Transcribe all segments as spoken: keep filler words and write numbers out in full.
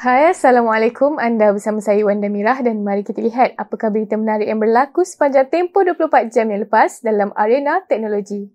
Hai, Assalamualaikum. Anda bersama saya Wanda Mirah dan mari kita lihat apakah berita menarik yang berlaku sepanjang tempoh dua puluh empat jam yang lepas dalam arena teknologi.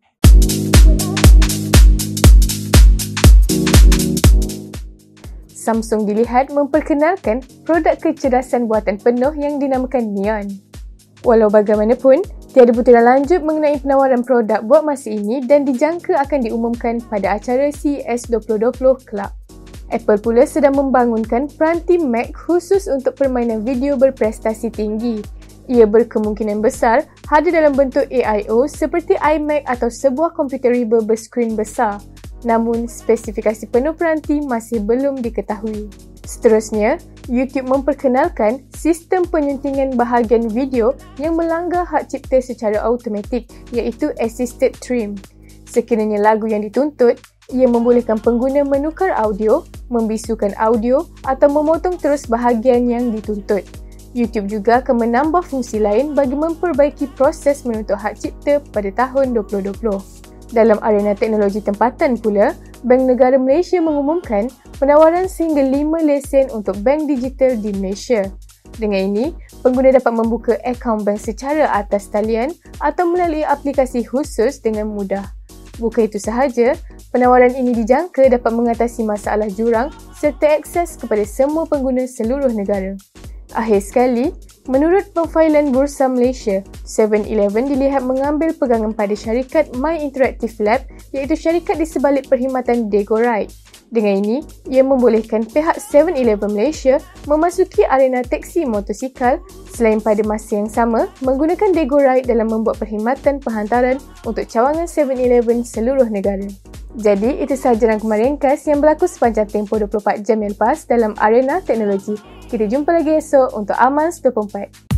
Samsung dilihat memperkenalkan produk kecerdasan buatan penuh yang dinamakan Neon. Walau bagaimanapun, tiada butiran lanjut mengenai penawaran produk buat masa ini dan dijangka akan diumumkan pada acara C E S dua ribu dua puluh kelak. Apple pula sedang membangunkan peranti Mac khusus untuk permainan video berprestasi tinggi. Ia berkemungkinan besar hadir dalam bentuk A I O seperti iMac atau sebuah komputer riba berskrin besar. Namun, spesifikasi penuh peranti masih belum diketahui. Seterusnya, YouTube memperkenalkan sistem penyuntingan bahagian video yang melanggar hak cipta secara automatik iaitu Assisted Trim. Sekiranya lagu yang dituntut, ia membolehkan pengguna menukar audio, membisukan audio atau memotong terus bahagian yang dituntut. YouTube juga akan menambah fungsi lain bagi memperbaiki proses menuntut hak cipta pada tahun dua ribu dua puluh. Dalam arena teknologi tempatan pula, Bank Negara Malaysia mengumumkan penawaran sehingga lima lesen untuk bank digital di Malaysia. Dengan ini, pengguna dapat membuka akaun bank secara atas talian atau melalui aplikasi khusus dengan mudah. Bukan itu sahaja, penawaran ini dijangka dapat mengatasi masalah jurang serta akses kepada semua pengguna seluruh negara. Akhir sekali, menurut pemfailan Bursa Malaysia, seven eleven dilihat mengambil pegangan pada syarikat My Interactive Lab iaitu syarikat di sebalik perkhidmatan Degoride. Dengan ini, ia membolehkan pihak seven eleven Malaysia memasuki arena teksi motosikal selain pada masa yang sama menggunakan Degoride dalam membuat perkhidmatan penghantaran untuk cawangan seven eleven seluruh negara. Jadi, itu sahaja rangkuman ringkas yang berlaku sepanjang tempoh dua puluh empat jam yang lepas dalam arena teknologi. Kita jumpa lagi esok untuk Amans dua puluh empat.